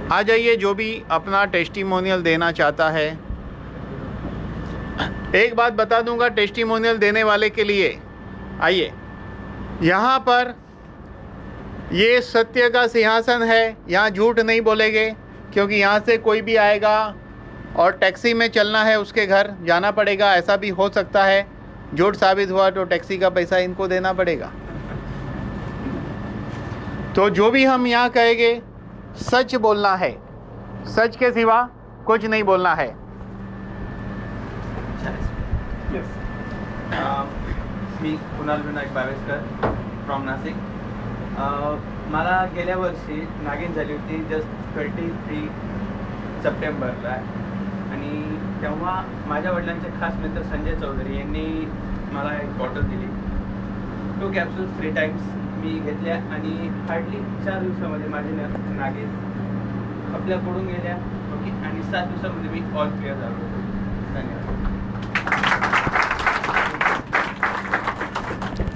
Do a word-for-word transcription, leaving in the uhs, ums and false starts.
आ जाइए जो भी अपना टेस्टिमोनियल देना चाहता है। एक बात बता दूंगा टेस्टिमोनियल देने वाले के लिए, आइए यहाँ पर ये सत्य का सिंहासन है, यहाँ झूठ नहीं बोलेंगे, क्योंकि यहाँ से कोई भी आएगा और टैक्सी में चलना है, उसके घर जाना पड़ेगा, ऐसा भी हो सकता है। झूठ साबित हुआ तो टैक्सी का पैसा इनको देना पड़ेगा। तो जो भी हम यहाँ कहेंगे सच बोलना है, सच के सिवा कुछ नहीं बोलना है। मी कुणाल विनायक बावेस्कर फ्रॉम नाशिक। मला गेल्या वर्षी नागिन झाली होती जस्ट ट्वेंटी थ्री सप्टेंबरला, आणि तेव्हा माझ्या वडिलांचे खास मित्र संजय चौधरी यांनी मला एक बॉटल दिली। टू कॅप्सूल्स थ्री टाइम्स मी घेतल्या आणि हार्डली चार दिवसामध्ये माझे नागिन आपल्या पडून गेल्या ओके, आणि सात दिवसामध्ये मी ऑल क्लिअर झालो।